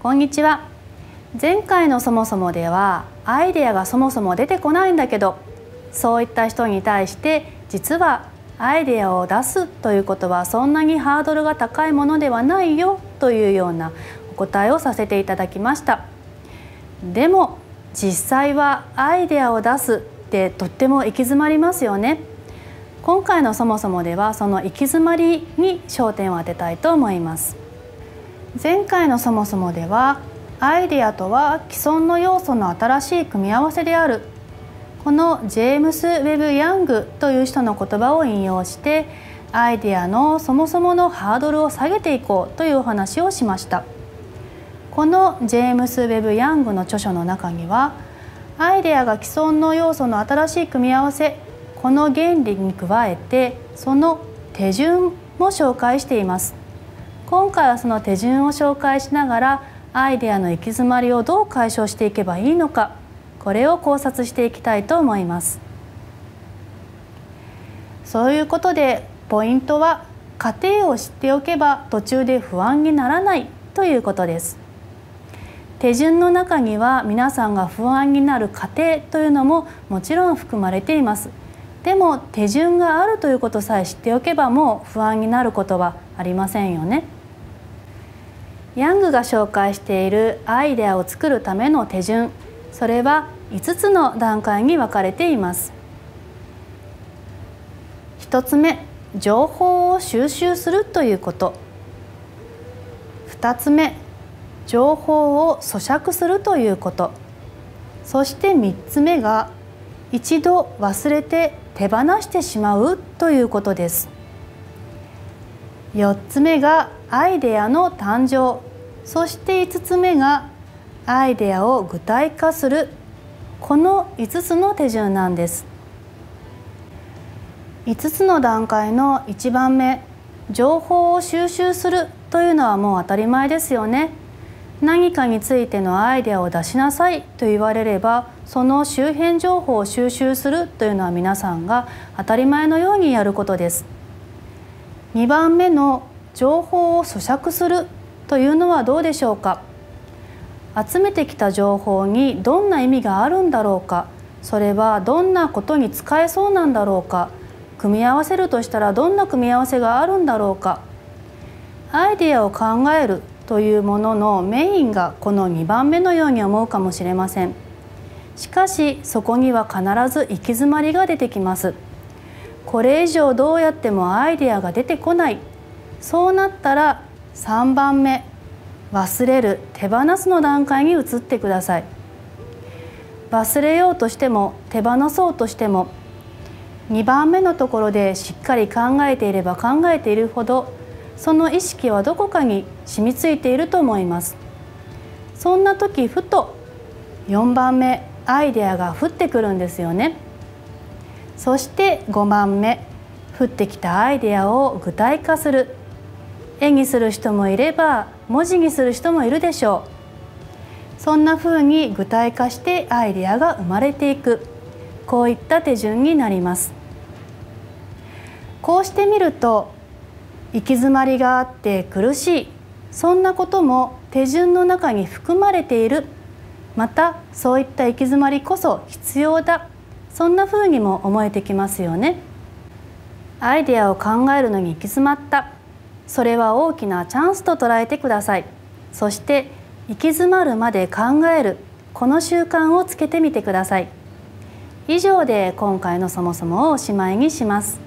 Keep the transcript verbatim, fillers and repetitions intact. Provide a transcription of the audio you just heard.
こんにちは。前回のそもそもではアイデアがそもそも出てこないんだけど、そういった人に対して実はアイデアを出すということはそんなにハードルが高いものではないよというようなお答えをさせていただきました。でも実際はアイデアを出すってとっても行き詰まりますよね。今回のそもそもではその行き詰まりに焦点を当てたいと思います。前回のそもそもではアイデアとは既存の要素の新しい組み合わせである、このジェームス・ウェブ・ヤングという人の言葉を引用してアイデアのそもそものハードルを下げていこうというお話をしました。このジェームス・ウェブ・ヤングの著書の中にはアイデアが既存の要素の新しい組み合わせ、この原理に加えてその手順も紹介しています。今回はその手順を紹介しながらアイデアの行き詰まりをどう解消していけばいいのか、これを考察していきたいと思います。そういうことでポイントは過程を知っておけば途中で不安にならないということです。手順の中には皆さんが不安になる過程というのももちろん含まれています。でも手順があるということさえ知っておけばもう不安になることはありませんよね。ヤングが紹介しているアイデアを作るための手順、それはいつつの段階に分かれています。ひとつめ、情報を収集するということ。ふたつめ、情報を咀嚼するということ。そしてみっつめが一度忘れて手放してしまうということです。よっつめがアイデアの誕生、そしていつつめがアイデアを具体化する、このいつつの手順なんです。いつつの段階のいちばんめ、情報を収集するというのはもう当たり前ですよね。何かについてのアイデアを出しなさいと言われれば、その周辺情報を収集するというのは皆さんが当たり前のようにやることです。にばんめの情報を咀嚼するというのはどうでしょうか。集めてきた情報にどんな意味があるんだろうか、それはどんなことに使えそうなんだろうか、組み合わせるとしたらどんな組み合わせがあるんだろうか。アイデアを考えるというもののメインがこのにばんめのように思うかもしれません。しかしそこには必ず行き詰まりが出てきます。これ以上どうやってもアイデアが出てこない。そうなったらさんばんめ、忘れる、手放すの段階に移ってください。忘れようとしても手放そうとしてもにばんめのところでしっかり考えていれば考えているほどその意識はどこかに染みついていると思います。そんな時ふとよんばんめ、アイデアが降ってくるんですよね。そしてごばんめ、降ってきたアイデアを具体化する。絵にする人もいれば文字にする人もいるでしょう。そんな風に具体化してアイデアが生まれていく、こういった手順になります。こうしてみると行き詰まりがあって苦しい、そんなことも手順の中に含まれている。またそういった行き詰まりこそ必要だ、そんな風にも思えてきますよね。アイデアを考えるのに行き詰まった、それは大きなチャンスと捉えてください。そして行き詰まるまで考える、この習慣をつけてみてください。以上で今回のそもそもをおしまいにします。